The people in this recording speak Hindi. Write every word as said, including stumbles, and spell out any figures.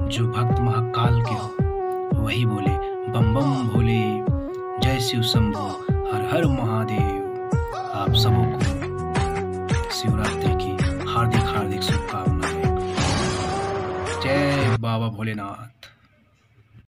जो भक्त महाकाल के हो वही बोले बम बम भोले, जय शिव शंभो, हर हर महादेव। आप सबों को शिवरात्रि की हार्दिक हार्दिक शुभकामनाएं। जय बाबा भोलेनाथ।